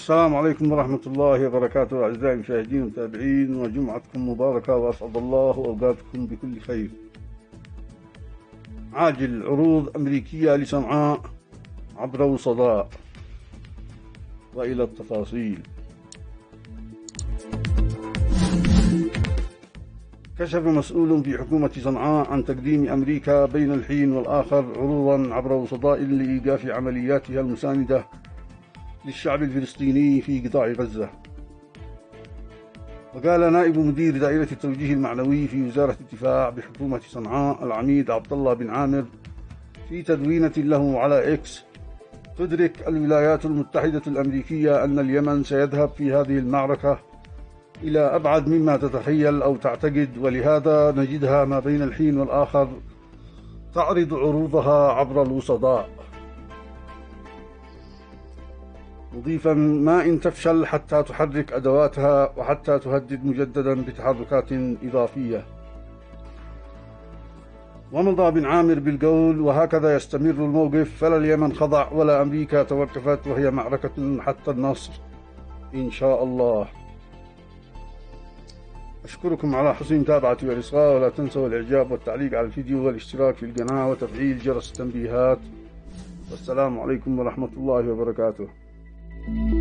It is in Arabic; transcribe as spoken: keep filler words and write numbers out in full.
السلام عليكم ورحمة الله وبركاته أعزائي المشاهدين والمتابعين، وجمعتكم مباركة وأسعد الله أوقاتكم بكل خير. عاجل عروض أمريكية لصنعاء عبر وصداء، وإلى التفاصيل. كشف مسؤول في حكومة صنعاء عن تقديم أمريكا بين الحين والآخر عروضا عبر وسطاء لإيقاف عملياتها المساندة للشعب الفلسطيني في قطاع غزة. وقال نائب مدير دائرة التوجيه المعنوي في وزارة الدفاع بحكومة صنعاء العميد عبد الله بن عامر في تدوينة له على إكس: تدرك الولايات المتحدة الأمريكية أن اليمن سيذهب في هذه المعركة إلى أبعد مما تتخيل أو تعتقد، ولهذا نجدها ما بين الحين والآخر تعرض عروضها عبر الوسطاء، مضيفا: ما إن تفشل حتى تحرك أدواتها وحتى تهدد مجددا بتحركات إضافية. ومضى بن عامر بالقول: وهكذا يستمر الموقف، فلا اليمن خضع ولا أمريكا توقفت، وهي معركة حتى النصر إن شاء الله. أشكركم على حسن متابعتي والإصغاء، ولا تنسوا الإعجاب والتعليق على الفيديو والاشتراك في القناة وتفعيل جرس التنبيهات. والسلام عليكم ورحمة الله وبركاته.